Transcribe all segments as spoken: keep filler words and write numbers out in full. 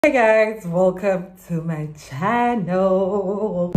Hey guys, welcome to my channel.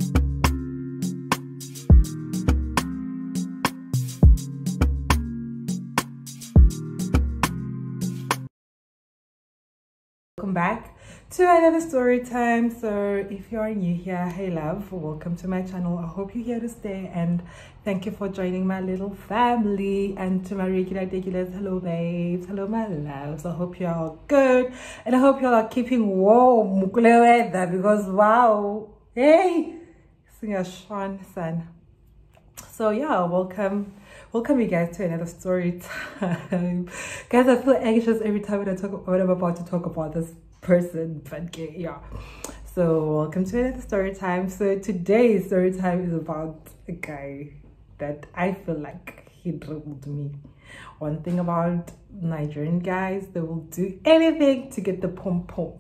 Welcome back to another story time. So if you are new here, hey love, welcome to my channel. I hope you're here to stay and thank you for joining my little family. And to my regular regulars, hello babes, hello my loves. I hope you're all good and I hope you all are keeping warm weather because wow, hey, sing a Sean son. So yeah, welcome welcome you guys to another story time. Guys, I feel anxious every time when I talk when I'm about to talk about this person, but yeah, so welcome to another story time. So today's story time is about a guy that I feel like he dribbled me. One thing about Nigerian guys, they will do anything to get the pom pom.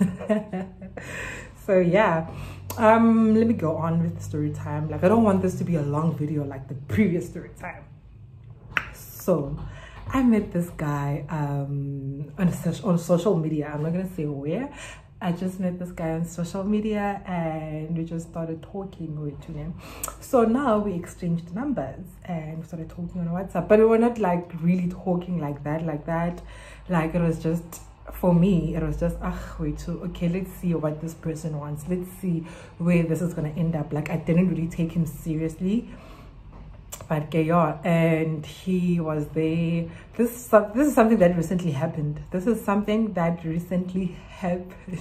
So yeah, um let me go on with the story time. Like, I don't want this to be a long video like the previous story time. So I met this guy um on, a, on social media. I'm not gonna say where. I just met this guy on social media and we just started talking with him. So now we exchanged numbers and we started talking on WhatsApp, but we were not like really talking like that like that like it was just, for me it was just ah wait to okay, let's see what this person wants, let's see where this is gonna end up. Like, I didn't really take him seriously, but yeah, and he was there. This this is something that recently happened. This is something that recently happened.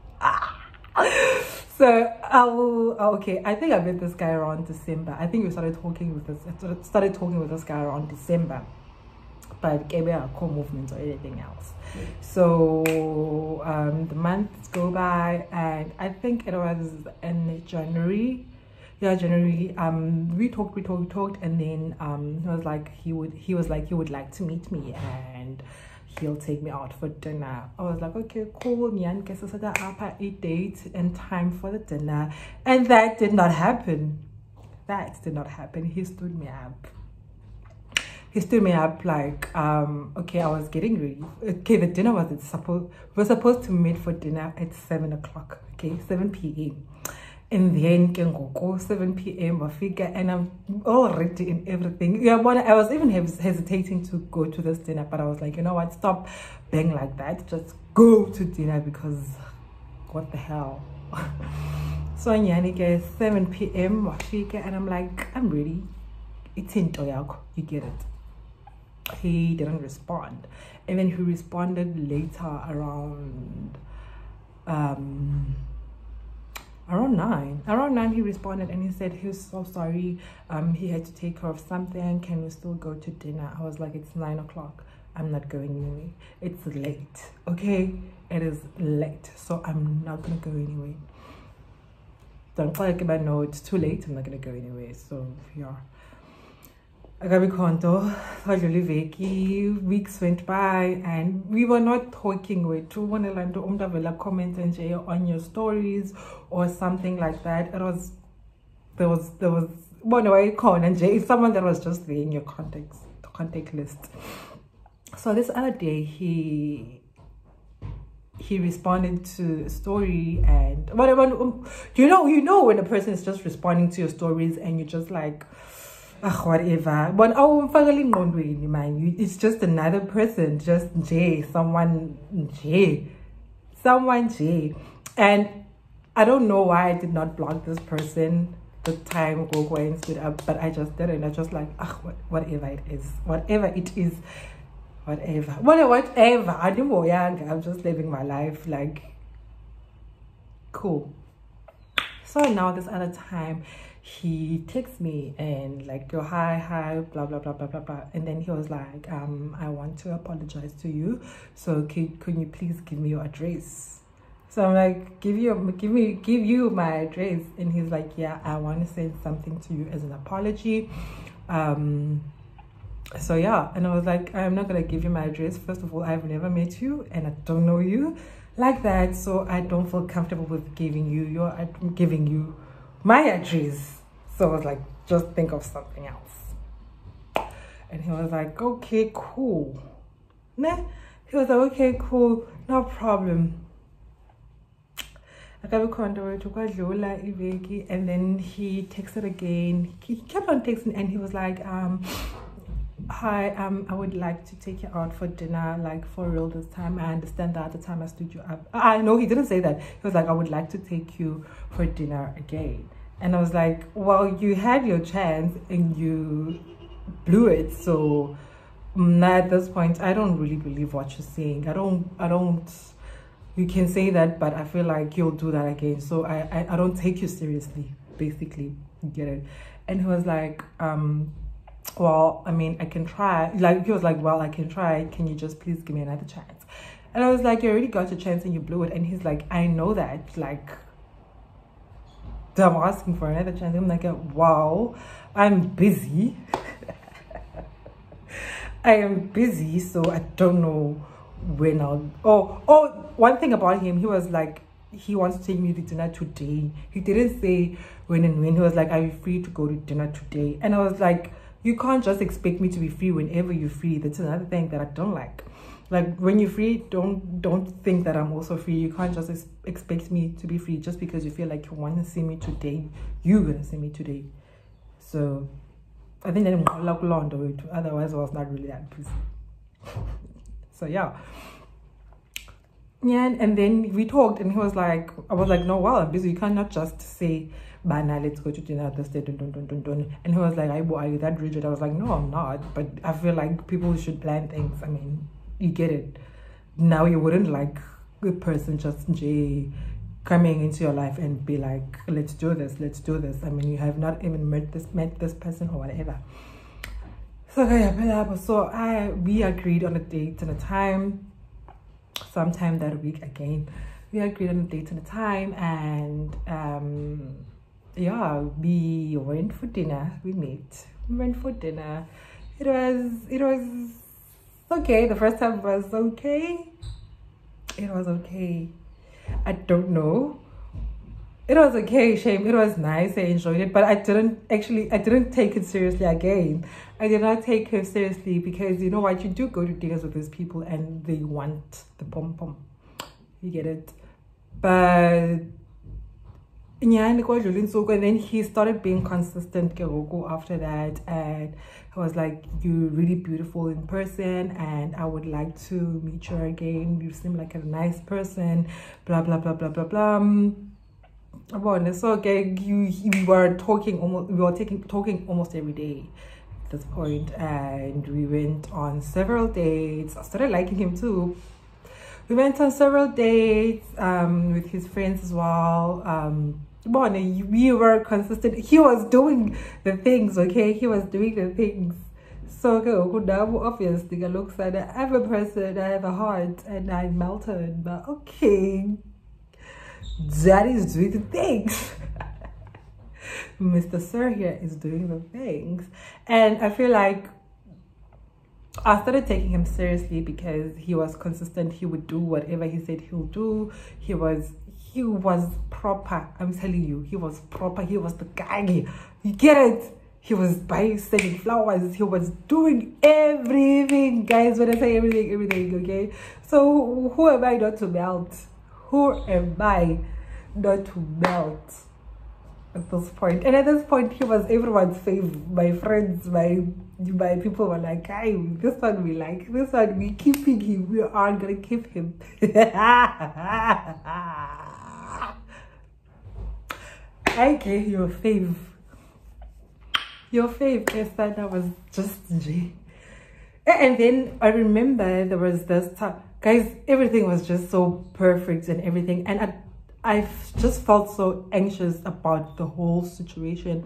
So I'll okay. I think I met this guy around December. I think we started talking with this. I started talking with this guy around December, but gave a core movement or anything else. So um, the months go by, and I think it was in January. Yeah, January. Um, we talked, we talked, we talked, and then um, he was like he would, he was like he would like to meet me, and he'll take me out for dinner. I was like, okay, cool. Nyan, guess I said a date and time for the dinner, and that did not happen. That did not happen. He stood me up. He stood me up like um okay, I was getting ready. Okay, the dinner was supposed we were supposed to meet for dinner at seven o'clock. Okay, seven p m And then seven p m I figure, and I'm all ready and everything. Yeah, but I was even hes hesitating to go to this dinner, but I was like, you know what, stop being like that. Just go to dinner because what the hell. So Nyanike, seven p m I figure, and I'm like, I'm ready. It's in Toyako, you get it. He didn't respond, and then he responded later around um around nine around nine he responded and he said he was so sorry, um he had to take care of something, can we still go to dinner? I was like, it's nine o'clock, I'm not going anywhere, it's late. Okay, it is late, so I'm not gonna go anywhere. Don't like about no, it's too late, I'm not gonna go anywhere. So yeah, Agabi Konto, weeks went by and we were not talking with two one comment and share on your stories or something like that. It was there was there was one way con and Jay, someone that was just there in your context contact list. So this other day he he responded to a story, and whatever, um, you know you know when a person is just responding to your stories and you're just like, ah, whatever. But oh, man, it's just another person, just J, someone J, someone J. And I don't know why I did not block this person the time Gogo and stood up, but I just did it. And I just like, ah, whatever it is, whatever it is, whatever, whatever, whatever. I didn't know young. I'm just living my life, like, cool. So now this other time, he texts me and like, go hi hi blah blah blah blah blah blah, and then he was like, um I want to apologize to you, so can, can you please give me your address? So I'm like, give you give me give you my address, and he's like, yeah, I want to send something to you as an apology. Um so yeah, and I was like, I'm not gonna give you my address. First of all, I've never met you and I don't know you like that, so I don't feel comfortable with giving you your giving you my address. So I was like, just think of something else. And he was like, okay, cool. Nah, he was like, okay, cool, no problem. And then he texted again. He kept on texting and he was like, um, hi, um, I would like to take you out for dinner, like for real this time. I understand that at the time I stood you up. I know he didn't say that. He was like, I would like to take you for dinner again. And I was like, well, you had your chance and you blew it. So now at this point, I don't really believe what you're saying. I don't, I don't, you can say that, but I feel like you'll do that again. So I, I, I don't take you seriously, basically. You get it? And he was like, um, well, I mean, I can try. Like, he was like, well, I can try. Can you just please give me another chance? And I was like, you already got your chance and you blew it. And he's like, I know that. Like, I'm asking for another chance. I'm like, wow, I'm busy. I am busy, so I don't know when I'll... Oh, oh, one thing about him, he was like, he wants to take me to dinner today. He didn't say when and when. He was like, are you free to go to dinner today? And I was like, you can't just expect me to be free whenever you're free. That's another thing that I don't like. Like, when you're free, don't don't think that I'm also free. You can't just ex expect me to be free just because you feel like you want to see me today. You're gonna see me today. So I think that otherwise I was not really that busy. So yeah. Yeah, and, and then we talked and he was like, I was like, no, well, I'm busy. You cannot just say, Bana, let's go to dinner at this day. Dun, dun, dun, dun, dun. And he was like, are you that rigid? I was like, no, I'm not. But I feel like people should plan things. I mean, you get it. Now you wouldn't like a person just J coming into your life and be like, let's do this, let's do this. I mean, you have not even met this met this person or whatever. So yeah, so I we agreed on a date and a time. Sometime that week again, we agreed on a date and a time, and um, yeah, we went for dinner. We met. We went for dinner. It was it was okay. The first time was okay. It was okay. I don't know. It was okay, shame. It was nice. I enjoyed it, but I didn't actually. I didn't take it seriously again. I did not take her seriously because you know what? You do go to dinners with these people and they want the pom pom. You get it, but yeah, and then he started being consistent after that, and I was like, you're really beautiful in person and I would like to meet you again. You seem like a nice person, blah blah blah blah blah blah. So okay, you we were talking almost we were taking talking almost every day at this point, and we went on several dates. I started liking him too. We went on several dates um with his friends as well. Um we were consistent. He was doing the things, okay? He was doing the things. So okay, obviously I look at I have a person, I have a heart, and I melted, but okay. That is doing the things. Mister Sir here is doing the things. And I feel like I started taking him seriously because he was consistent. He would do whatever he said he'll do. He was he was proper. I'm telling you, he was proper. He was the guy. You get it? He was buying, selling flowers. He was doing everything, guys. When I say everything, everything, okay? So who am I not to melt? Who am I not to melt at this point? And at this point, he was everyone's fave. My friends, my my people were like, "Hey, this one we like. This one we keeping him. We are gonna keep him." Okay, your fave, your fave. Yes, that was just G. And then I remember there was this time. Guys, everything was just so perfect and everything, and I, I just felt so anxious about the whole situation.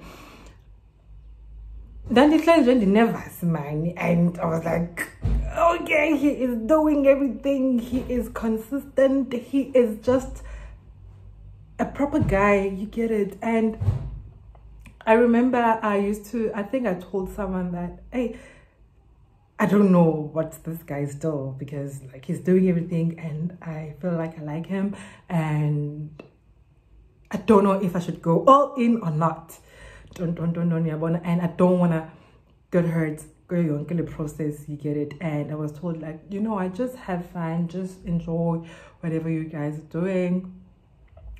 Then the client never smiled, and I was like, okay, he is doing everything. He is consistent. He is just a proper guy. You get it? And I remember I used to. I think I told someone that, hey, I don't know what this guy's doing because like he's doing everything and I feel like I like him and I don't know if I should go all in or not. Don't don't don't don't and I don't wanna get hurt. Go on the process, you get it. And I was told like, you know, I just have fun, just enjoy whatever you guys are doing.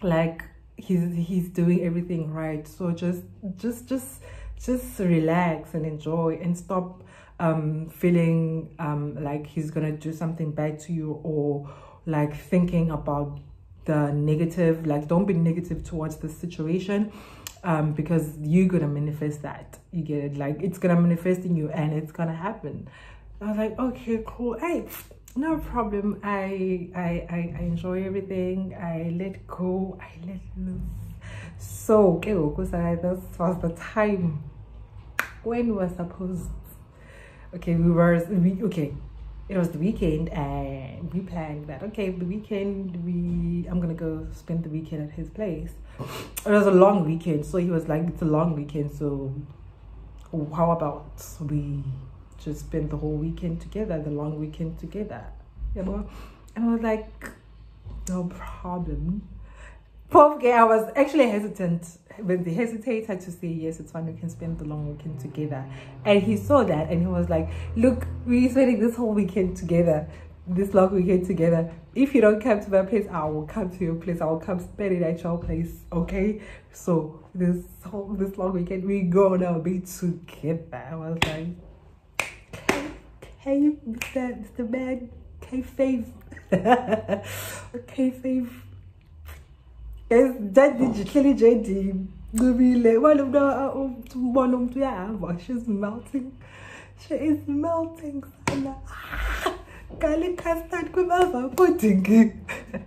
like he's he's doing everything right. So just just just just relax and enjoy, and stop um feeling um like he's gonna do something bad to you, or like thinking about the negative. Like, don't be negative towards the situation, um because you're gonna manifest that. You get it? Like, it's gonna manifest in you and it's gonna happen. I was like, okay, cool. Hey, no problem. I I I, I enjoy everything. I let go. I let loose. So okay, this was the time when we were supposed, okay, we were we okay it was the weekend, and we planned that, okay, the weekend we I'm gonna go spend the weekend at his place. It was a long weekend, so he was like, it's a long weekend, so how about we just spend the whole weekend together, the long weekend together, you know? And I was like, no problem. Poor guy, I was actually hesitant, when they hesitated to say yes, it's fine, we can spend the long weekend together. And he saw that, and he was like, look, we're spending this whole weekend together, this long weekend together. If you don't come to my place, I will come to your place. I will come spend it at your place, okay? So this whole this long weekend, we gonna be together. I was like, okay, Mister Mister Man, okay, fave, okay, fave. Guys, that digitally J D. One of the one of the she's melting. She is melting. Garlic custard pudding.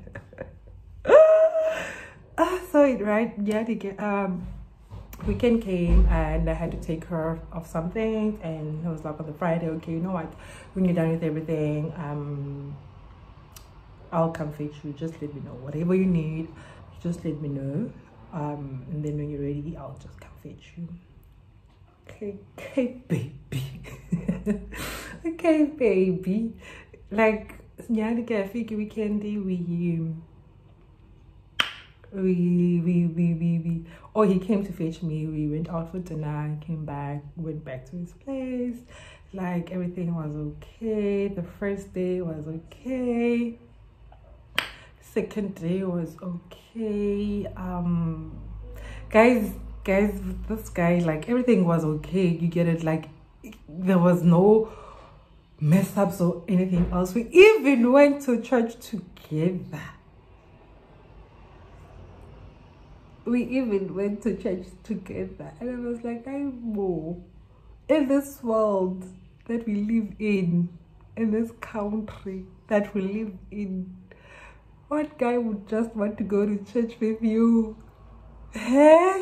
Ah, so it right, yeah. The um weekend came, and I had to take her of something, and it was like on the Friday. Okay, you know what? When you're done with everything, um, I'll come fetch you. Just let me know whatever you need. Just let me know, um, and then when you're ready, I'll just come fetch you. Okay, okay, baby. Okay, baby. Like, yeah, the cafe weekend, we, we, we, we, we, we, oh, he came to fetch me. We went out for dinner, came back, went back to his place. Like, everything was okay. The first day was okay. Second day was okay. Um guys guys with this guy, like, everything was okay, you get it? Like, there was no mess ups or anything else. We even went to church together. We even went to church together, and I was like, I'm more in this world that we live in, in this country that we live in. What guy would just want to go to church with you? Hey?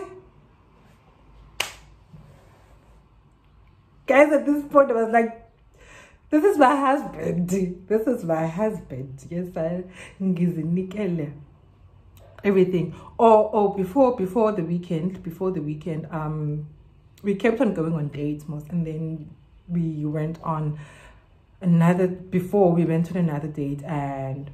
Guys, at this point, I was like, this is my husband. This is my husband. Yes, I everything. Oh, oh, before before the weekend, before the weekend, um, we kept on going on dates most, and then we went on another, before we went on another date, and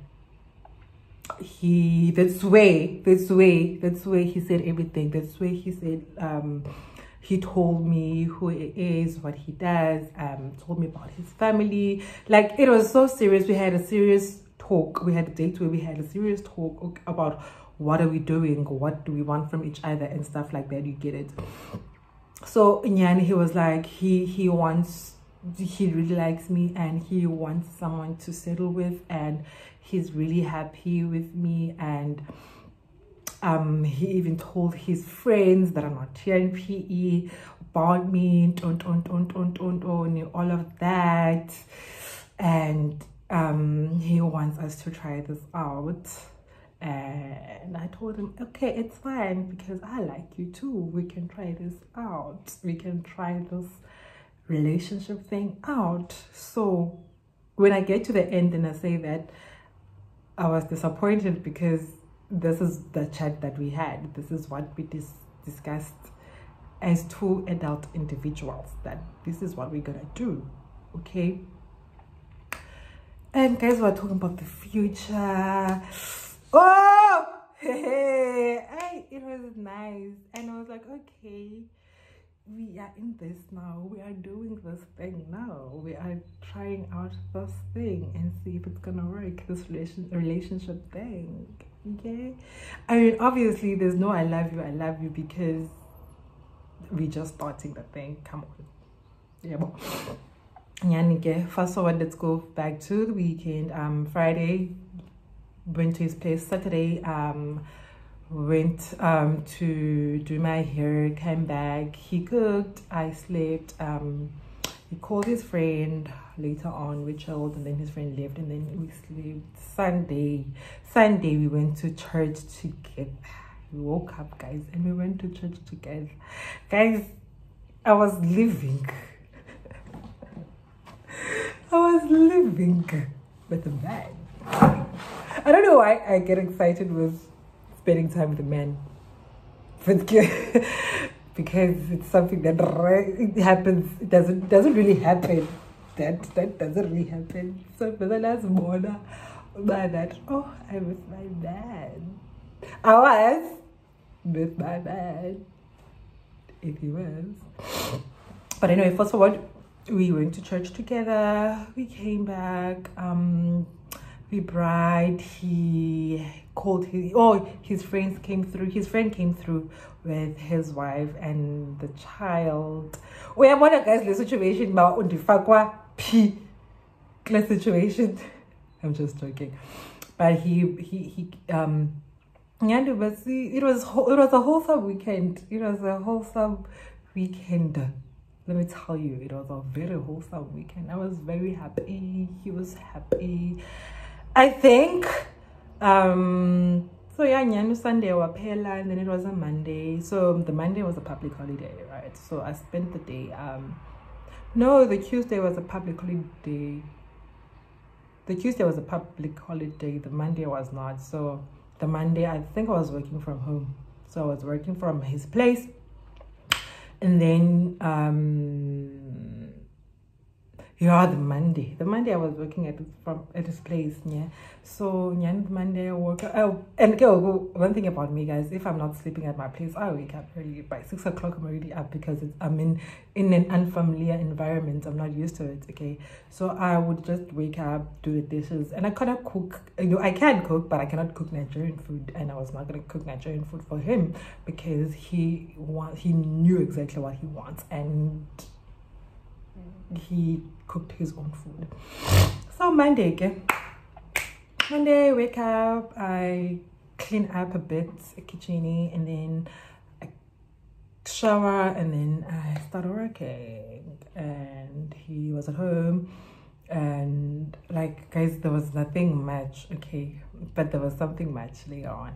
he that's way that's way that's way he said everything. That's way he said, um he told me who he is, what he does, um told me about his family. Like, it was so serious. We had a serious talk. We had a date where we had a serious talk about what are we doing, what do we want from each other, and stuff like that, you get it? So Nyani, he was like, he he wants he really likes me, and he wants someone to settle with, and he's really happy with me. And um he even told his friends that I'm not here in P E about me, don't don't don't don't don't don't all of that. And um he wants us to try this out, and I told him, okay, it's fine, because I like you too. We can try this out. We can try this relationship thing out. So when I get to the end and I say that I was disappointed, because this is the chat that we had, this is what we dis discussed as two adult individuals, that this is what we're gonna do, okay? And guys, we're talking about the future. Oh, hey, hey, it was nice. And I was like, okay, we are in this now, we are doing this thing now, we are trying out this thing and see if it's gonna work, this relation relationship thing. Okay, I mean, obviously there's no I love you, I love you, because we're just starting the thing. Come on. Yeah, but yeah, fast forward, let's go back to the weekend. Um Friday, went to his place. Saturday, um went um to do my hair, came back, he cooked, I slept. Um he called his friend later on, we chilled, and then his friend left, and then we slept. Sunday Sunday we went to church together. We woke up, guys, and we went to church together. Guys, I was living I was living with a man. I don't know why I get excited with spending time with a man, because it's something that it happens. It doesn't doesn't really happen. That that doesn't really happen. So for the last morning, by that, oh, I miss my man. I was with my man, if he was. But anyway, first of all, we went to church together. We came back. Um, we bride. He called his oh his friends came through. His friend came through with his wife and the child. We have one guys the situation about undifakwa p class situation. I'm just joking, but he he he um. Yeah, but see, it was it was a wholesome weekend. It was a wholesome weekend. Let me tell you, it was a very wholesome weekend. I was very happy. He was happy. I think. Um. So yeah, Nyanu Sunday was Pela, and then it was a Monday. So the Monday was a public holiday, right? So I spent the day. Um. No, the Tuesday was a public holiday. The Tuesday was a public holiday. The Monday was not. So the Monday, I think I was working from home. So I was working from his place. And then, um, yeah, the Monday. The Monday I was working at from at his place, yeah. So, yeah, Monday I woke up. Oh, and okay, one thing about me, guys, if I'm not sleeping at my place, I wake up early. By six o'clock, I'm already up because it's, I'm in, in an unfamiliar environment. I'm not used to it, okay? So I would just wake up, do the dishes, and I cannot cook. You know, I can cook, but I cannot cook Nigerian food, and I was not going to cook Nigerian food for him because he want, he knew exactly what he wants, and he cooked his own food. So Monday, okay? Monday, wake up, I clean up a bit, a kitchen, and then I shower, and then I start working. And he was at home, and like, guys, there was nothing much, okay, but there was something much later on.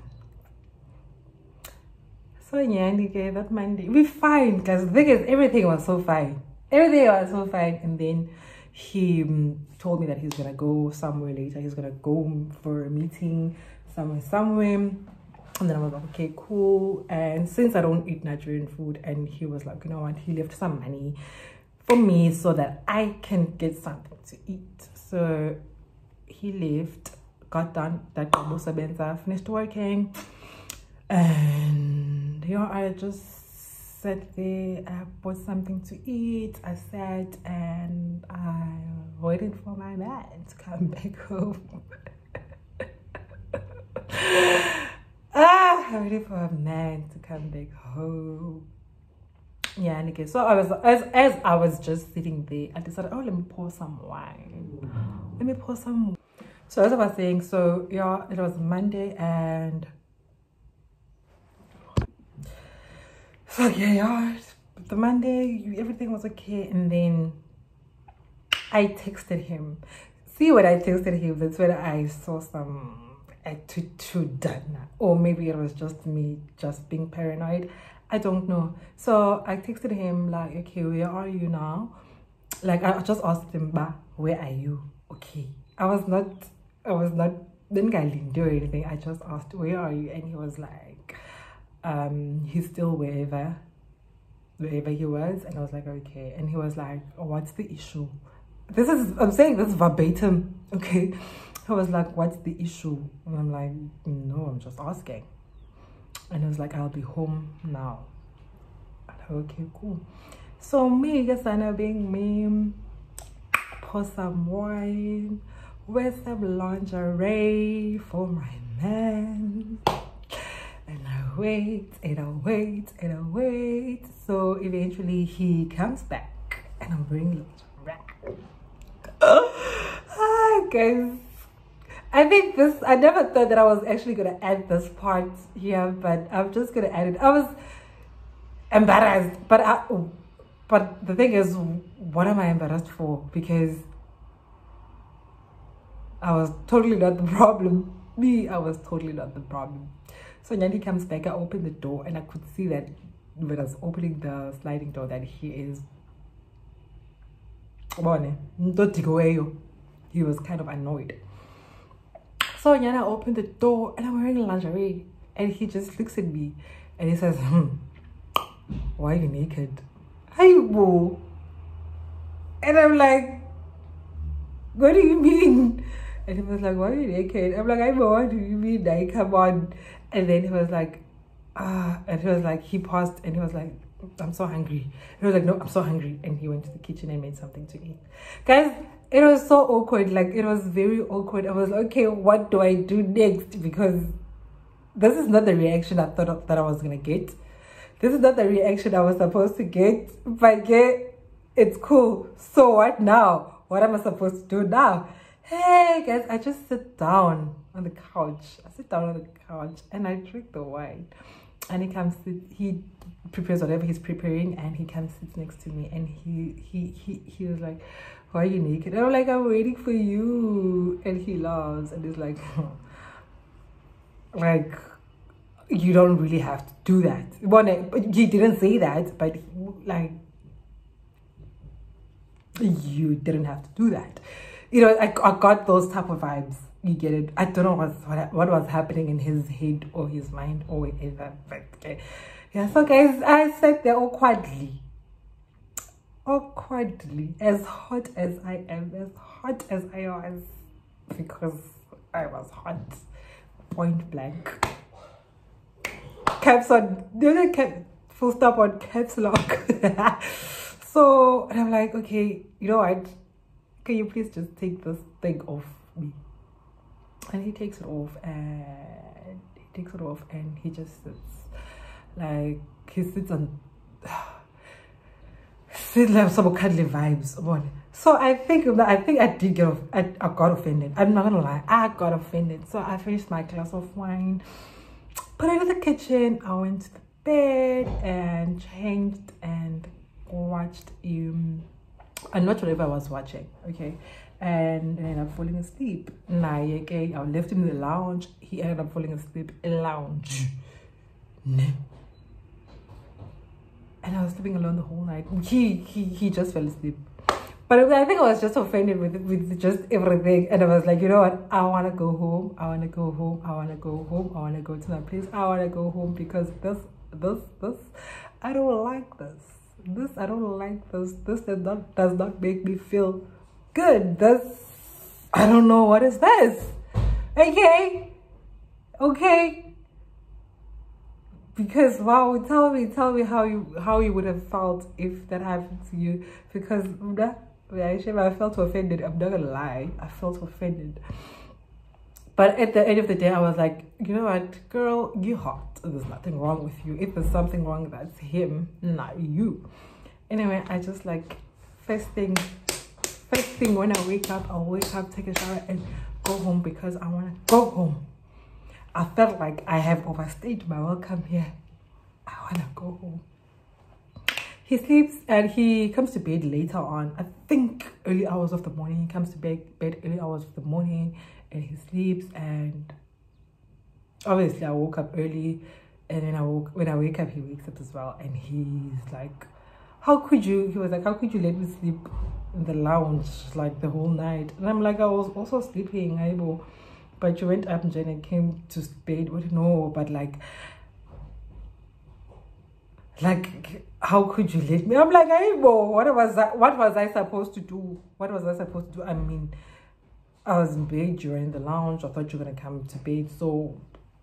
So yeah, okay, that Monday, we fine, guys. The thing is, everything was so fine. Everything was so fine, and then he um, told me that he's gonna go somewhere later. He's gonna go for a meeting somewhere, somewhere. And then I was like, okay, cool. And since I don't eat Nigerian food, and he was like, you know what, he left some money for me so that I can get something to eat. So he left, got done, that Sabenza, finished working, and you know, I just sat there, I bought something to eat, I sat and I waited for my man to come back home. ah, I waited for a man to come back home. Yeah, and okay, so I was as as I was just sitting there, I decided, oh, let me pour some wine. Let me pour some. So as I was saying, so yeah, it was Monday, and so yeah, yeah, the Monday, everything was okay, and then I texted him. See, when I texted him, that's when I saw some attitude, or maybe it was just me just being paranoid. I don't know. So I texted him like, okay, where are you now? Like, I just asked him, bah, where are you? Okay. I was not, I was not, didn't I didn't do anything. I just asked, where are you? And he was like, um, he's still wherever, wherever he was. And I was like, okay. And he was like, oh, what's the issue? This is, I'm saying this verbatim, okay? He was like, what's the issue? And I'm like, no, I'm just asking. And he was like, I'll be home now. Okay, cool. So me, yes, I know being me, pour some wine, wear some lingerie for my man. And I wait and I wait and I wait. So eventually he comes back and I'm wearing lingerie. Ah, guys, I think this, I never thought that I was actually going to add this part here, but I'm just going to add it. I was embarrassed, but I, but the thing is, what am I embarrassed for? Because I was totally not the problem. Me, I was totally not the problem. So Nyandi comes back, I open the door, and I could see that when I was opening the sliding door that he is, he was kind of annoyed. So Nyana opened the door and I'm wearing lingerie, and he just looks at me and he says, hmm, why are you naked? Hi, boo. And I'm like, what do you mean? And he was like, why are you naked? I'm like, I know, what do you mean? Like, come on. And then he was like, ah, and he was like, he paused and he was like, I'm so hungry. And he was like, no, I'm so hungry. And he went to the kitchen and made something to eat. Guys, it was so awkward. Like, it was very awkward. I was like, okay, what do I do next? Because this is not the reaction I thought of, that I was going to get. This is not the reaction I was supposed to get. But yeah, it's cool. So what now? What am I supposed to do now? Hey, guys, I just sit down on the couch. I sit down on the couch and I drink the wine. And he comes, he prepares whatever he's preparing, and he comes, sits next to me, and he he he he was like, why are you naked? And I'm like, I'm waiting for you. And he laughs and he's like, like, you don't really have to do that. Well, he didn't say that, but like, you didn't have to do that. You know, I, I got those type of vibes. You get it? I don't know what, what, what was happening in his head or his mind or whatever. But okay. Yeah, so guys, I sat there awkwardly. Awkwardly. As hot as I am. As hot as I was. Because I was hot. Point blank. Caps on. The cap, full stop on caps lock. So, and I'm like, okay, you know what? Can you please just take this thing off me? And he takes it off, and he takes it off, and he just sits, like, he sits on, sits like some cuddly vibes. So I think that I think I did get off, I, I got offended. I'm not gonna lie, I got offended. So I finished my glass of wine, put it in the kitchen, I went to the bed and changed and watched um and not whatever I was watching, okay, and then I'm falling asleep. Nah, okay, I left him in the lounge. He ended up falling asleep in the lounge, and I was sleeping alone the whole night. He he he just fell asleep, but I think I was just offended with with just everything, and I was like, you know what? I want to go home. I want to go home. I want to go home. I want to go to my place. I want to go home because this this this I don't like this. This I don't like this. This does not does not make me feel good. This I don't know what is this. Okay, okay. Because wow, tell me, tell me how you how you would have felt if that happened to you. Because I felt offended. I'm not gonna lie, I felt offended. But at the end of the day, I was like, you know what, girl, you're hot. There's nothing wrong with you. If there's something wrong, that's him, not you. Anyway, I just like, first thing, first thing when I wake up, I'll wake up, take a shower, and go home because I want to go home. I felt like I have overstayed my welcome here. I want to go home. He sleeps and he comes to bed later on. I think early hours of the morning. He comes to bed, bed early hours of the morning. And he sleeps, and obviously I woke up early, and then I woke when I wake up he wakes up as well, and he's like, how could you he was like how could you let me sleep in the lounge like the whole night? And I'm like, I was also sleeping, Aibo, but you went up and came to bed. What? No, but like like how could you let me? I'm like, Aibo, what was that what was I supposed to do? What was I supposed to do? I mean, I was in bed, you were in the lounge, I thought you were going to come to bed, so...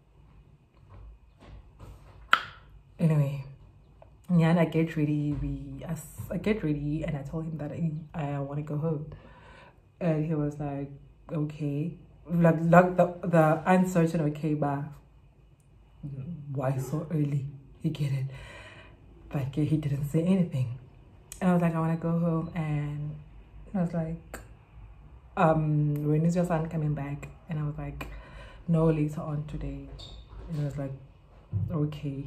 Anyway, yeah, and I get ready, we, I, I get ready, and I told him that I, I want to go home. And he was like, okay, like, like the, the uncertain, okay, but why so early? You get it? But okay, he didn't say anything. And I was like, I want to go home. And I was like, um, when is your son coming back? And I was like, no, later on today. And I was like, okay.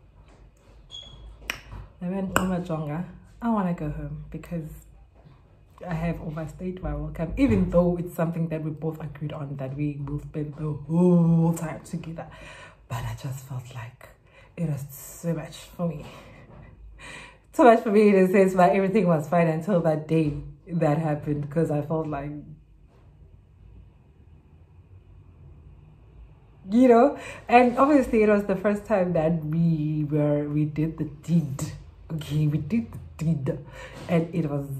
I went Uma Jonga. I want to go home because I have overstayed my welcome, even though it's something that we both agreed on that we will spend the whole time together. But I just felt like it was so much for me. So much for me in a sense, but everything was fine until that day that happened, because I felt like, you know, and obviously it was the first time that we were, we did the deed. Okay, we did the deed, and it was,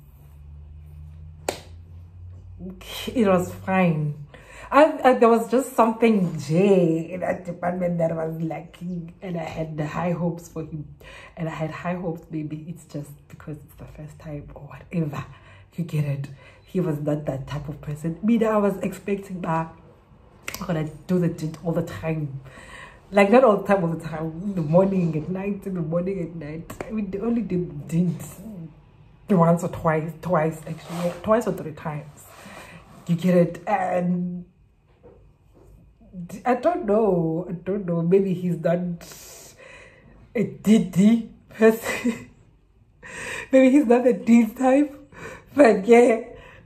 it was fine. I, I, there was just something J in that department that was lacking, and I had the high hopes for him, and I had high hopes. Maybe it's just because it's the first time or whatever. You get it? He was not that type of person. Me, I was expecting that I'm gonna do the deed all the time, like not all the time, all the time. In the morning, at night, in the morning, at night. I mean, they only did deeds once or twice, twice actually, twice or three times. You get it? And I don't know. I don't know. Maybe he's not a D D person. Maybe he's not a D type. But yeah.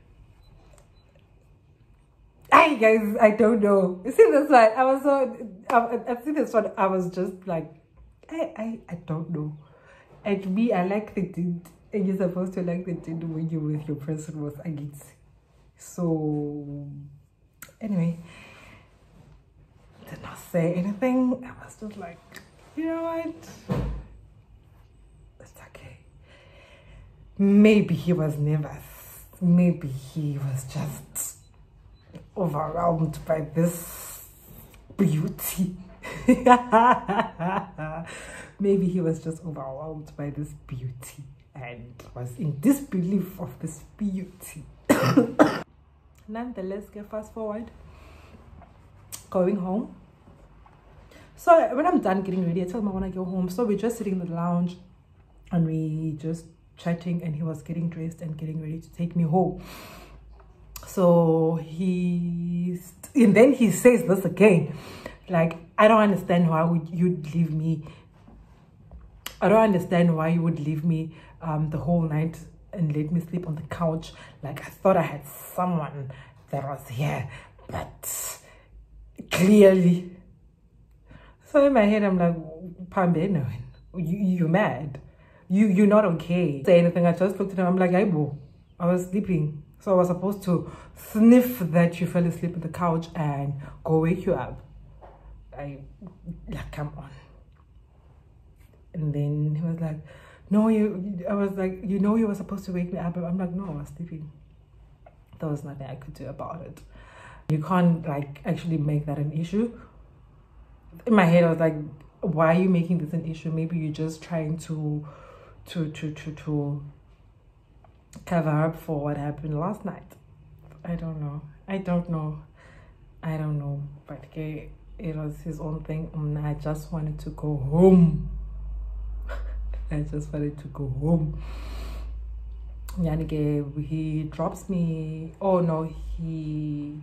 Hi guys, I don't know. You see this one? I was so. I, I see this one. I was just like, I, I, I don't know. And me, I like the did. And you're supposed to like the did when you're with your person was against. So anyway, did not say anything. I was just like, you know what? It's okay. Maybe he was nervous. Maybe he was just overwhelmed by this beauty. Maybe he was just overwhelmed by this beauty and was in disbelief of this beauty. Nonetheless, get fast forward, going home. So when I'm done getting ready, I tell him I want to go home. So we're just sitting in the lounge and we just chatting, and he was getting dressed and getting ready to take me home. So he, and then he says this again, like, I don't understand why would you'd leave me. I don't understand why you would leave me um, the whole night and let me sleep on the couch. Like, I thought I had someone that was here, but clearly. So in my head, I'm like, Pambe, no, you, you mad? You, you're not okay. Say anything. I just looked at him. I'm like, Aibo, I was sleeping. So I was supposed to sniff that you fell asleep on the couch and go wake you up. I, like, come on. And then he was like, no, you, I was like, you know, you were supposed to wake me up. I'm like, no, I was sleeping. There was nothing I could do about it. You can't, like, actually make that an issue. In my head, I was like, why are you making this an issue? Maybe you're just trying to, to, to, to, to cover up for what happened last night. I don't know. I don't know. I don't know. But okay, it was his own thing. And I just wanted to go home. I just wanted to go home. Yanike, he drops me. Oh no, he.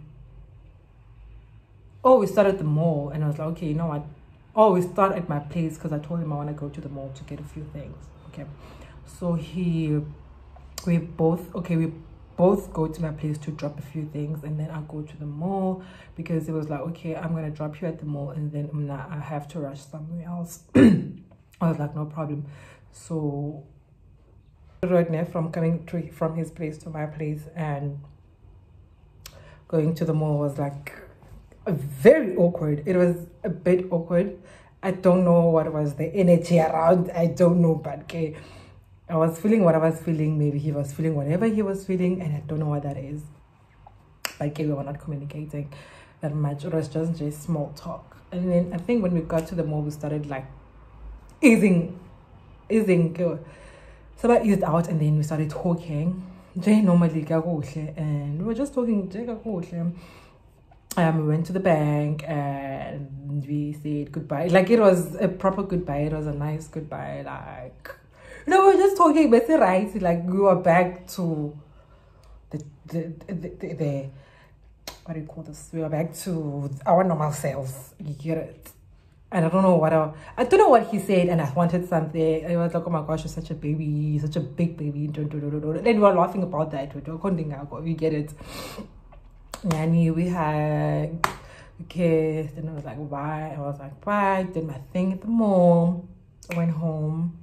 Oh, we started at the mall, and I was like, okay, you know what? Oh, we start at my place because I told him I want to go to the mall to get a few things. Okay, so he, we both okay, we both go to my place to drop a few things, and then I go to the mall because it was like, okay, I'm gonna drop you at the mall, and then I'm not, I have to rush somewhere else. I was like, no problem. So Rodney from coming to from his place to my place and going to the mall was like very awkward. It was a bit awkward. I don't know what was the energy around. I don't know, but okay, I was feeling what I was feeling. Maybe he was feeling whatever he was feeling, and I don't know what that is. But okay, we were not communicating that much. It was just just small talk. And then I think when we got to the mall, we started like easing, easing. So I eased out, and then we started talking. Jay normally kakuhle, and we were just talking Jay kakuhle. Um, we went to the bank and we said goodbye. Like it was a proper goodbye. It was a nice goodbye. Like, you know, we were just talking, but it's right. Like we were back to the the, the the the what do you call this? We were back to our normal selves. You get it? And I don't know what I, I don't know what he said, and I wanted something. It was like, oh my gosh, you're such a baby, such a big baby. Then we were laughing about that. We get it. Nanny, we had kissed, and I was like, bye. I was like, bye. Did my thing at the mall. I went home.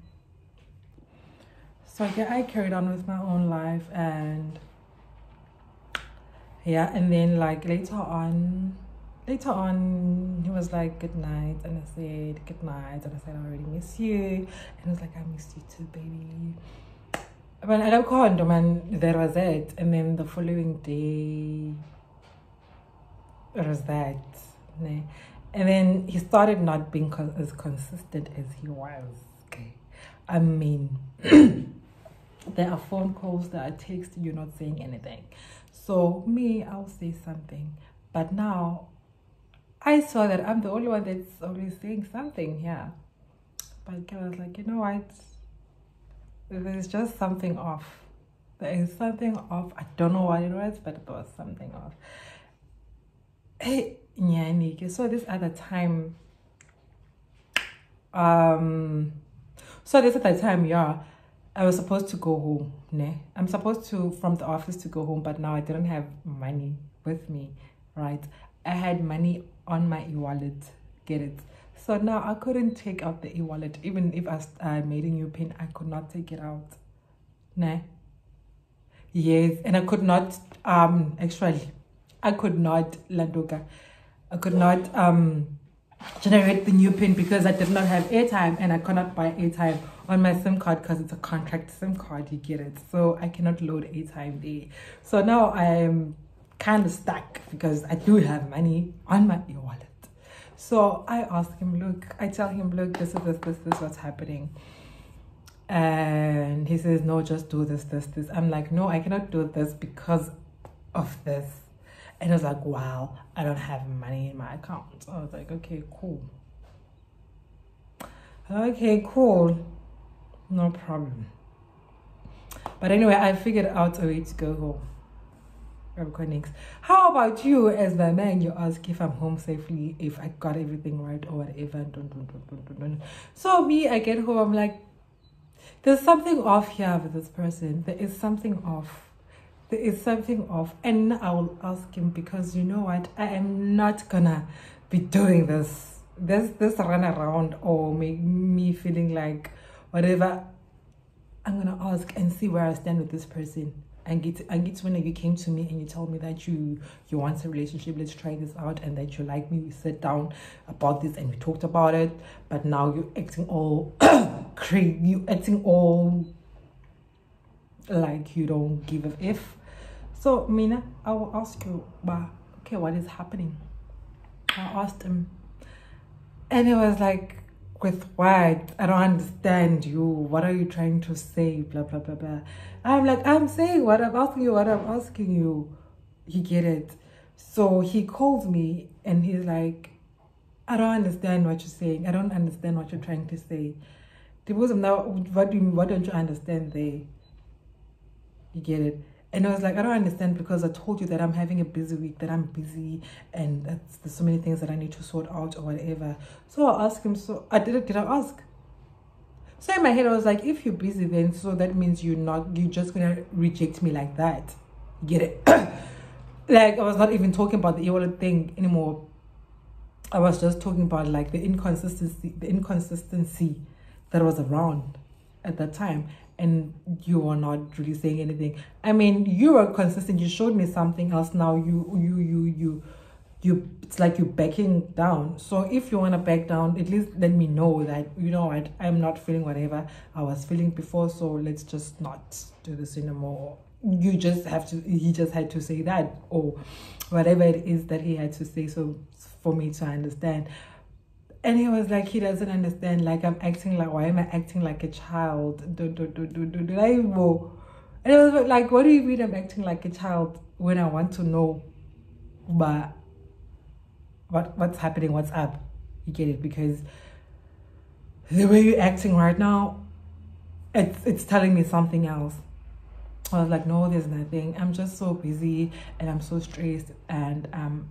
So yeah, I carried on with my own life, and yeah, and then like later on, later on, he was like, good night, and I said, good night, and I said, I already miss you, and he was like, I miss you too, baby. But I got condom, and that was it. And then the following day, it was that. And then he started not being con as consistent as he was. Okay, I mean, there are phone calls, there are texts, you're not saying anything. So me, I'll say something. But now, I saw that I'm the only one that's always saying something here. But I was like, you know what? There's just something off. There is something off. I don't know what it was, but there was something off. Hey, Nyani. So this other time, um, so this other time, yeah, I was supposed to go home. Ne? I'm supposed to, from the office to go home, but now I didn't have money with me, right? I had money on my e-wallet, get it? So now I couldn't take out the e-wallet. Even if I uh, made a new pin, I could not take it out. Nah. Yes, and I could not, um, actually, I could not, Landoka, I could not um, generate the new pin because I did not have airtime, and I cannot buy airtime on my SIM card because it's a contract SIM card, you get it? So I cannot load airtime there. So now I'm kind of stuck because I do have money on my e-wallet. So I ask him, look, I tell him, look, this is this, this, this, what's happening. And he says, no, just do this, this, this. I'm like, no, I cannot do this because of this. And I was like, wow, I don't have money in my account. I was like, okay, cool. Okay, cool. No problem. But anyway, I figured out a way to go home. How about you as the man? You ask if I'm home safely, if I got everything right or whatever. So me, I get home, I'm like, there's something off here with this person. There is something off. There is something off. And I will ask him because you know what? I am not gonna be doing this. This this run around or make me feeling like whatever. I'm gonna ask and see where I stand with this person. And get and get when you came to me and you told me that you you want a relationship, let's try this out, and that you like me. We sat down about this and we talked about it. But now you're acting all crazy. You acting all like you don't give a f. So Mina, I will ask you, bah, okay, what is happening? I asked him, and he was like, with what? I don't understand you. What are you trying to say? Blah, blah, blah, blah. I'm like, I'm saying what I'm asking you, what I'm asking you. You get it? So he calls me and he's like, I don't understand what you're saying. I don't understand what you're trying to say. Now, what do you, what don't you understand there? You get it? And I was like, I don't understand because I told you that I'm having a busy week, that I'm busy, and that's, there's so many things that I need to sort out or whatever. So I asked him, so I did it, did I ask? So in my head, I was like, if you're busy then, so that means you're not, you're just going to reject me like that. Get it? Like, I was not even talking about the e-wallet thing anymore. I was just talking about like the inconsistency, the inconsistency that was around at that time. And you were not really saying anything. I mean, you were consistent. You showed me something else. Now you, you, you, you, you. It's like you're backing down. So if you want to back down, at least let me know that, you know what, I'm not feeling whatever I was feeling before. So let's just not do this anymore. You just have to. He just had to say that, or whatever it is that he had to say. So for me to understand. And he was like, he doesn't understand. Like, I'm acting like, why am I acting like a child? Do, do, do, do, do, do. I And it was like, what do you mean I'm acting like a child when I want to know but what what's happening, what's up? You get it? Because the way you're acting right now, it's it's telling me something else. I was like, no, there's nothing. I'm just so busy and I'm so stressed and um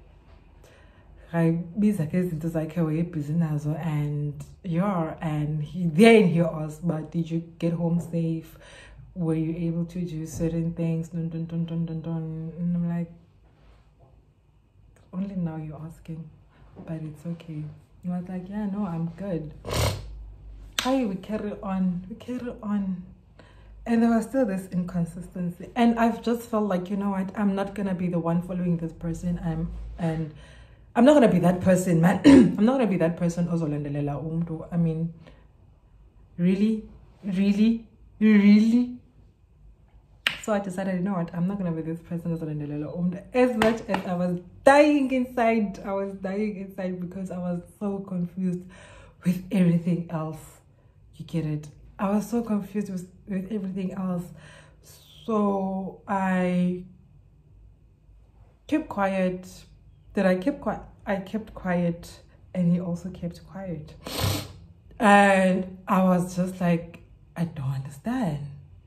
I busy izinto zakhe way busy nazo, and yeah, and he then he asked, but did you get home safe? Were you able to do certain things? Dun, dun, dun, dun, dun, dun. And I'm like, only now you're asking, but it's okay. He was like, yeah, no, I'm good. Hi, we carry on, we carry on. And there was still this inconsistency. And I've just felt like, you know what, I'm not going to be the one following this person. I'm, and I'm not going to be that person, man. I'm not going to be that person. I mean, really, really, really. So I decided, you know what, I'm not going to be this person. As much as I was dying inside, I was dying inside because I was so confused with everything else. You get it? I was so confused with, with everything else. So I kept quiet. That I kept quiet. I kept quiet, and he also kept quiet. And I was just like, I don't understand.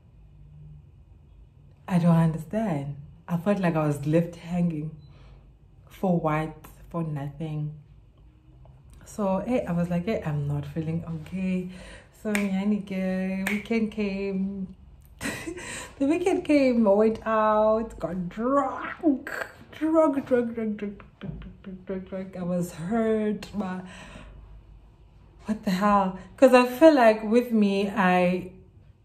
I don't understand. I felt like I was left hanging. For what? For nothing. So hey, I was like, hey, I'm not feeling okay. So Yannick, weekend came. The weekend came, I went out, got drunk. Drunk, drunk, drunk, drunk, drunk, drunk, drunk, drunk. I was hurt, but what the hell? Because I feel like with me, I,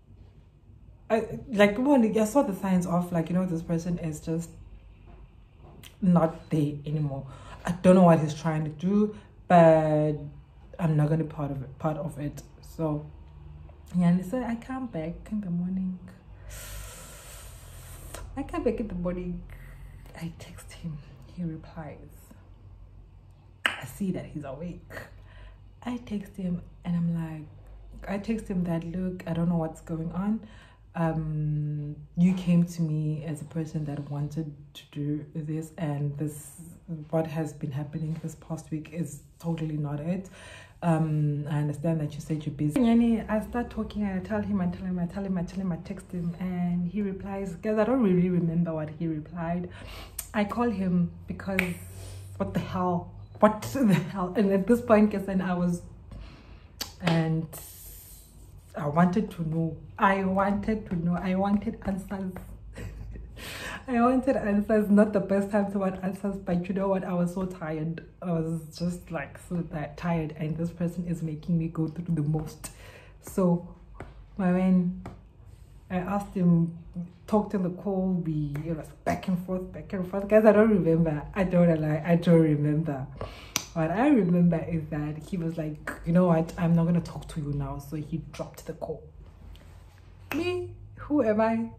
I like one. I saw the signs of like, you know, this person is just not there anymore. I don't know what he's trying to do, but I'm not gonna be part of it. Part of it. So yeah, and so I come back in the morning. I come back in the morning. I text him. He replies. I see that he's awake. I text him and I'm like, I text him that, look, I don't know what's going on. Um, you came to me as a person that wanted to do this, and this, what has been happening this past week is totally not it. Um, I understand that you said you're busy. I start talking and I tell him, I tell him, I tell him, I tell him, I text him, and he replies, guys, I don't really remember what he replied. I call him because what the hell? What the hell? And at this point, guess, and I was, and I wanted to know. I wanted to know. I wanted answers. I wanted answers. Not the best time to want answers, but you know what? I was so tired. I was just like so that tired, and this person is making me go through the most. So, my man, I asked him, talked on the call. We it was back and forth, back and forth. Guys, I don't remember. I don't lie. I don't remember. What I remember is that he was like, you know what? I'm not gonna talk to you now. So he dropped the call. Me, who am I?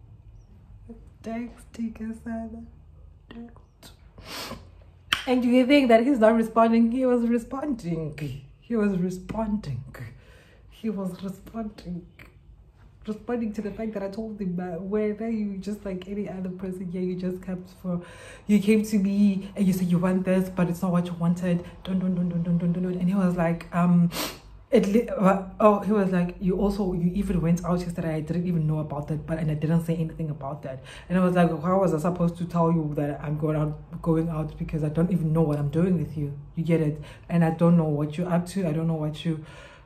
Text, text. And do you think that he's not responding? He was responding. He was responding. He was responding. Responding to the fact that I told him that whether you just like any other person here, you just kept for, you came to me and you said you want this, but it's not what you wanted. Don't, don't, don't, don't, don't, don't, don't. And he was like, um, it. Oh, he was like, you also, you even went out yesterday. I didn't even know about that, but and I didn't say anything about that. And I was like, how was I supposed to tell you that I'm going out, going out because I don't even know what I'm doing with you? You get it? And I don't know what you're up to. I don't know what you.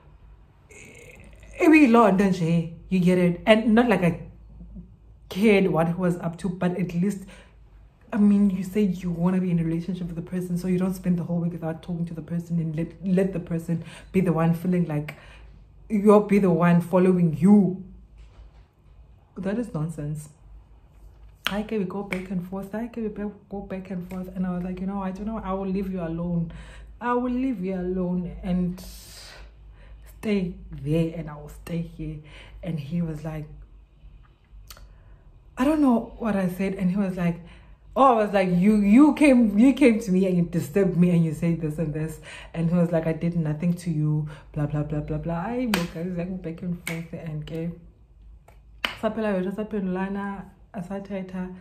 You get it? And not like I cared what he was up to, but at least, I mean, you said you want to be in a relationship with the person, so you don't spend the whole week without talking to the person and let, let the person be the one feeling like you'll be the one following you. That is nonsense. I can go back and forth. I can go back and forth. And I was like, you know, I don't know. I will leave you alone. I will leave you alone and stay there, and I will stay here. And he was like, I don't know what I said. And he was like, oh, I was like, you you came you came to me and you disturbed me and you said this and this. And he was like, I did nothing to you, blah blah blah blah blah. I was like back and forth and okay. Sapela we just apendulana asathetha.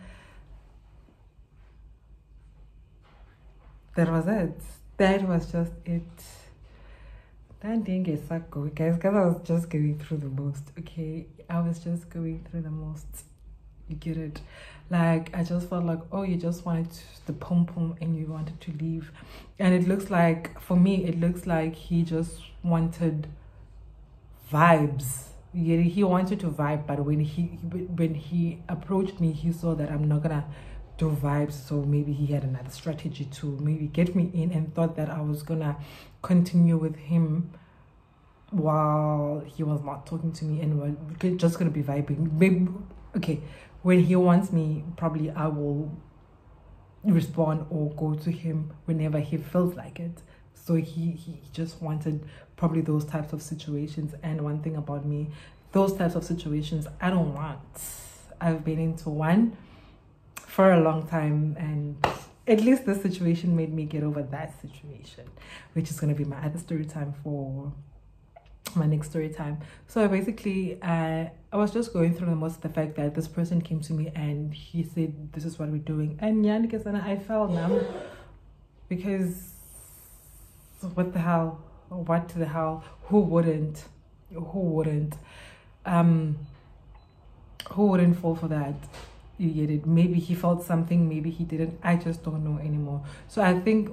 That was it. That was just it. That didn't get suck go, guys, because I was just going through the most. Okay, I was just going through the most. You get it? Like, I just felt like, oh, you just wanted the pom pom and you wanted to leave. And it looks like, for me, it looks like he just wanted vibes. Yeah, he wanted to vibe, but when he when he approached me, he saw that I'm not gonna do vibes, so maybe he had another strategy to maybe get me in, and thought that I was gonna continue with him while he was not talking to me and we're just gonna be vibing. Maybe, okay, when he wants me, probably I will respond or go to him whenever he feels like it. So he, he just wanted probably those types of situations. And one thing about me, those types of situations I don't want. I've been into one for a long time, and at least this situation made me get over that situation, which is going to be my other story time for my next story time. So basically, uh, I was just going through the most of the fact that this person came to me and he said, this is what we're doing. And yeah, I felt numb because what the hell? What the hell? Who wouldn't? Who wouldn't? Um, who wouldn't fall for that? You get it? Maybe he felt something, maybe he didn't. I just don't know anymore. So I think,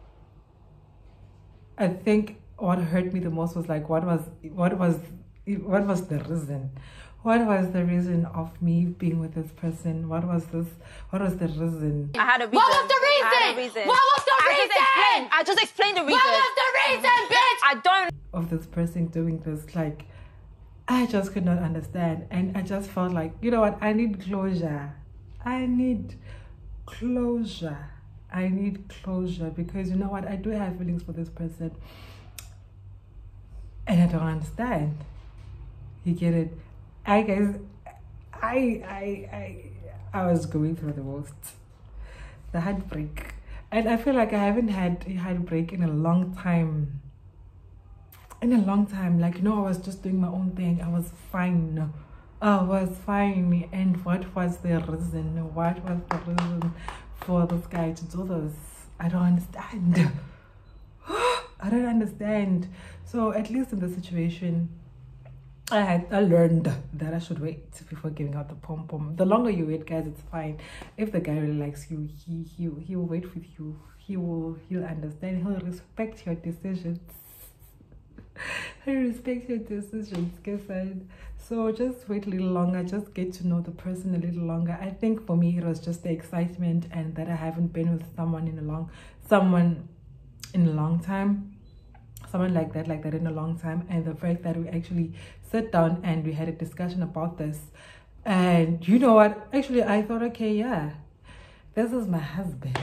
I think what hurt me the most was like, what was, what was, what was the reason? What was the reason of me being with this person? What was this? What was the reason? I had a reason. What was the reason? I had a reason. What was the I reason? Just explained, I just explained the reason. What was the reason, bitch? I don't. Of this person doing this, like, I just could not understand. And I just felt like, you know what? I need closure. I need closure. I need closure because you know what? I do have feelings for this person. And I don't understand. You get it? I guess I I I I was going through the most. The heartbreak. And I feel like I haven't had a heartbreak in a long time. In a long time. Like, you know, I was just doing my own thing. I was fine. I was fine. And what was the reason? What was the reason for this guy to do this? I don't understand. I don't understand. So at least in the situation, I had I learned that I should wait before giving out the pom pom. The longer you wait, guys, it's fine. If the guy really likes you, he he he will wait with you. He will he'll understand. He'll respect your decisions. He'll respect your decisions, guys. So just wait a little longer. Just get to know the person a little longer. I think for me it was just the excitement and that I haven't been with someone in a long someone in a long time. Someone like that, like that in a long time, and the fact that we actually sat down and we had a discussion about this. And you know what? Actually, I thought, okay, yeah, this is my husband.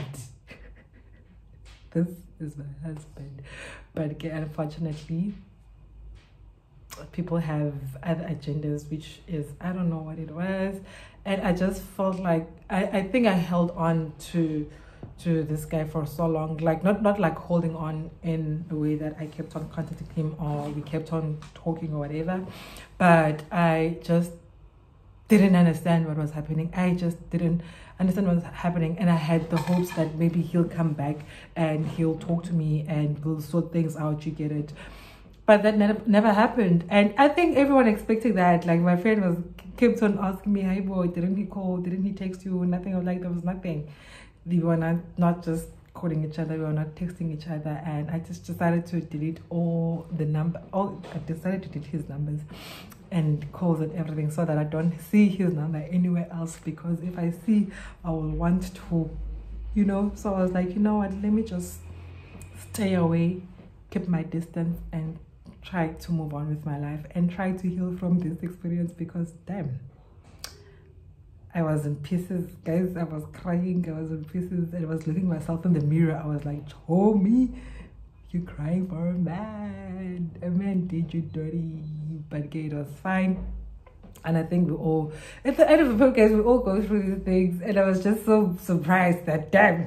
This is my husband. But okay, unfortunately, people have other agendas, which is, I don't know what it was. And I just felt like, I, I think I held on to to this guy for so long, like not not like holding on in a way that I kept on contacting him or we kept on talking or whatever, but I just didn't understand what was happening. I just didn't understand what was happening, and I had the hopes that maybe he'll come back and he'll talk to me and we'll sort things out. You get it? But that never, never happened, and I think everyone expected that. Like my friend was kept on asking me, "Hey boy, didn't he call? Didn't he text you?" Nothing. I was like, there was nothing. We were not, not just calling each other, we were not texting each other, and I just decided to delete all the number, all, I decided to delete his numbers and calls and everything so that I don't see his number anywhere else, because if I see, I will want to, you know, so I was like, you know what, let me just stay away, keep my distance, and try to move on with my life and try to heal from this experience, because damn, I was in pieces, guys. I was crying. I was in pieces. I was looking myself in the mirror. I was like, homie, you crying for a man. A man did you dirty. But okay, it was fine. And I think we all, at the end of the podcast, we all go through these things. And I was just so surprised that, damn.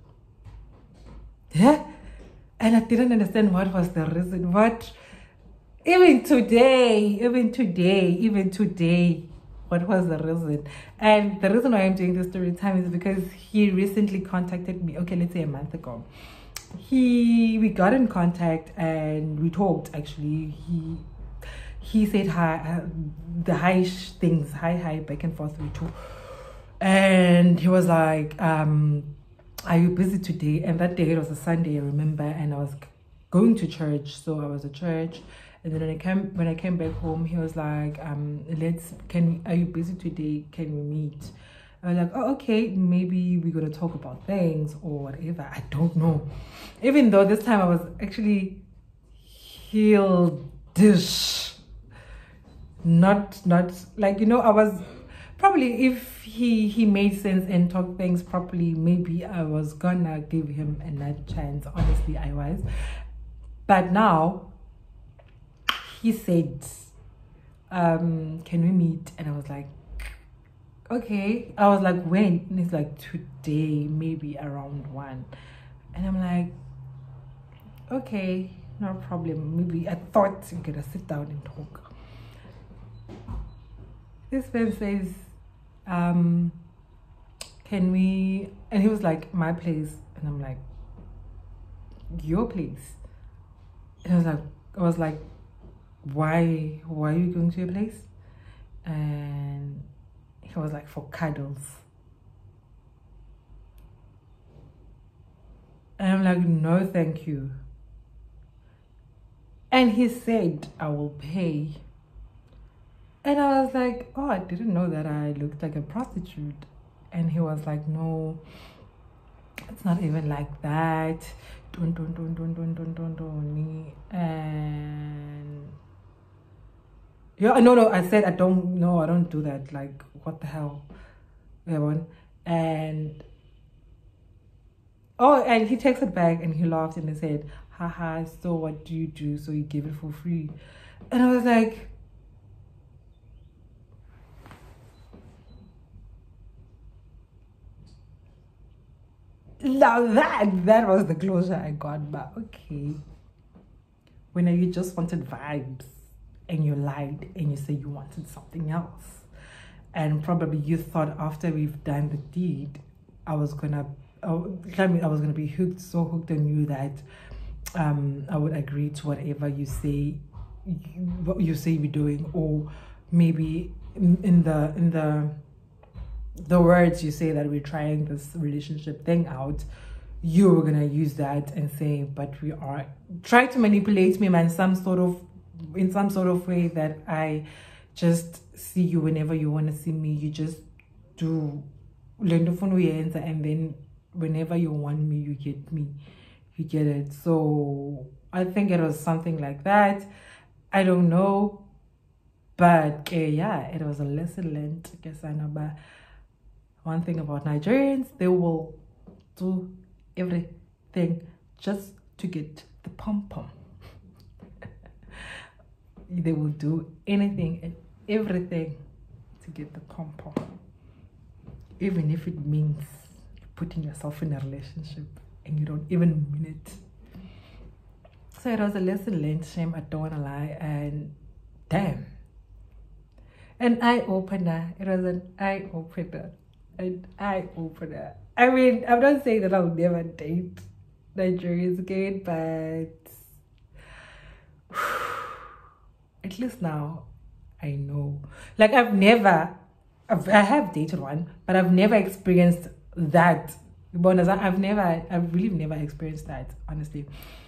Yeah? And I didn't understand what was the reason. What, even today, even today, even today, what was the reason? And the reason why I'm doing this story time is because he recently contacted me. Okay, let's say a month ago. He we got in contact and we talked. Actually, he he said hi, uh, the hi sh- things, hi hi, back and forth we talk. And he was like, um, "Are you busy today?" And that day it was a Sunday, I remember, and I was going to church, so I was at church. And then when I came when I came back home, he was like, um, let's can are you busy today? Can we meet? I was like, oh, okay, maybe we're gonna talk about things or whatever. I don't know. Even though this time I was actually healed dish. Not not like, you know, I was probably, if he he made sense and talked things properly, maybe I was gonna give him another chance. Honestly, I was. But now he said, um, can we meet? And I was like, okay. I was like, when? And he's like, today, maybe around one. And I'm like, okay, no problem. Maybe I thought we're gonna sit down and talk. This man says, um, can we? And he was like, my place. And I'm like, your place? And I was like, I was like, why? Why are you going to your place? And he was like, for cuddles. And I'm like, no, thank you. And he said, I will pay. And I was like, oh, I didn't know that I looked like a prostitute. And he was like, no, it's not even like that. Dun, dun, dun, dun, dun, dun, dun, dun. And yeah, no, no, I said, I don't, no, I don't do that. Like, what the hell? And oh, and he texted back and he laughed and he said, haha, so what do you do? So you give it for free. And I was like, now that, that was the closure I got. But okay, when you just wanted vibes and you lied and you said you wanted something else, and probably you thought after we've done the deed, I was gonna, oh, I mean, I was gonna be hooked, so hooked on you that um, I would agree to whatever you say, you, what you say we're doing, or maybe in, in the in the the words you say that we're trying this relationship thing out, you were gonna use that and say, but we are trying to manipulate me, man, some sort of in some sort of way that I just see you whenever you want to see me. You just do and then whenever you want me, you get me. You get it. So I think it was something like that. I don't know. But uh, yeah, it was a lesson learned. I guess I know. But one thing about Nigerians, they will do everything just to get the pom-pom. They will do anything and everything to get the pom-pom. Even if it means putting yourself in a relationship and you don't even mean it. So it was a lesson learned, shame, I don't want to lie, and damn. An eye-opener. It was an eye-opener. An eye-opener. I mean, I'm not saying that I'll never date Nigerians again, but at least now I know. Like, I've never, I've, I have dated one, but I've never experienced that. I've never, I've really never experienced that, honestly.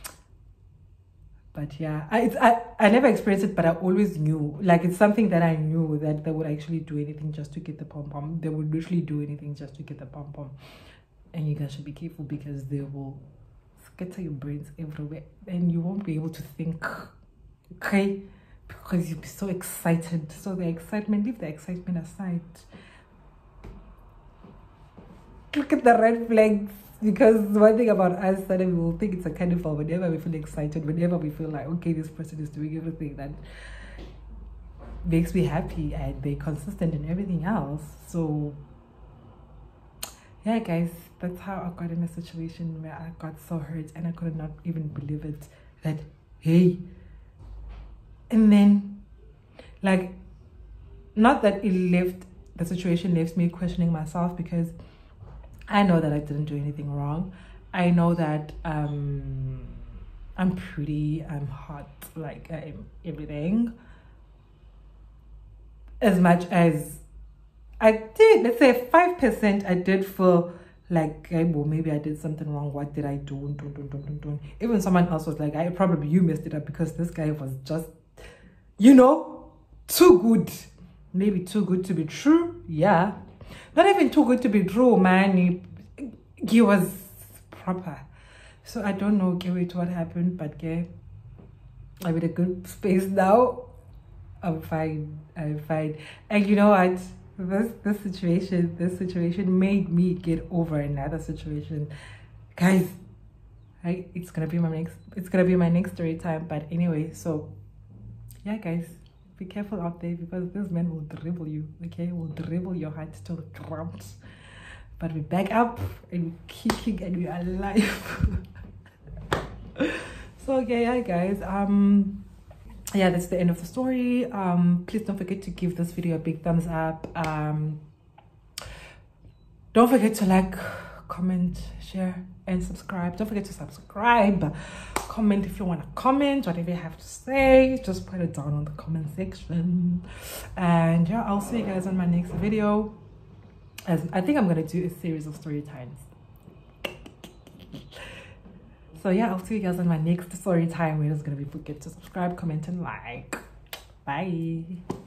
But yeah, I, it's, I, I never experienced it, but I always knew. Like, it's something that I knew that they would actually do anything just to get the pom-pom. They would literally do anything just to get the pom-pom. And you guys should be careful because they will scatter your brains everywhere. And you won't be able to think, okay? Because you'll be so excited. So the excitement, leave the excitement aside. Look at the red flags. Because one thing about us, that we will think it's a carnival whenever we feel excited, whenever we feel like, okay, this person is doing everything that makes me happy and they're consistent in everything else. So yeah, guys, that's how I got in a situation where I got so hurt and I could not even believe it. That, hey, And then, like, not that it left, the situation left me questioning myself, because I know that I didn't do anything wrong. I know that um, I'm pretty, I'm hot, like I'm everything. As much as I did, let's say five percent, I did feel like, well, maybe I did something wrong. What did I do? Don't, don't, don't, don't, don't. Even someone else was like, I probably you messed it up because this guy was just, you know, too good. Maybe too good to be true. Yeah. Not even too good to be true, man. He, he was proper. So I don't know, get wait what happened, but yeah, I'm in a good space now. I'm fine. I'm fine. And you know what? This this situation, this situation made me get over another situation. Guys, I it's gonna be my next it's gonna be my next story time. But anyway, so yeah, guys, be careful out there, because this man will dribble you, okay? Will dribble your heart to the ground. But we back up and we're kicking and we are alive. So okay, yeah, guys. Um yeah, that's the end of the story. Um please don't forget to give this video a big thumbs up. Um don't forget to like, comment, share, and subscribe. Don't forget to subscribe. Comment if you want to comment, whatever you have to say, just put it down on the comment section. And yeah, I'll see you guys on my next video. As I think I'm gonna do a series of story times. So yeah, I'll see you guys on my next story time, where it's gonna be forget to subscribe, comment, and like. Bye.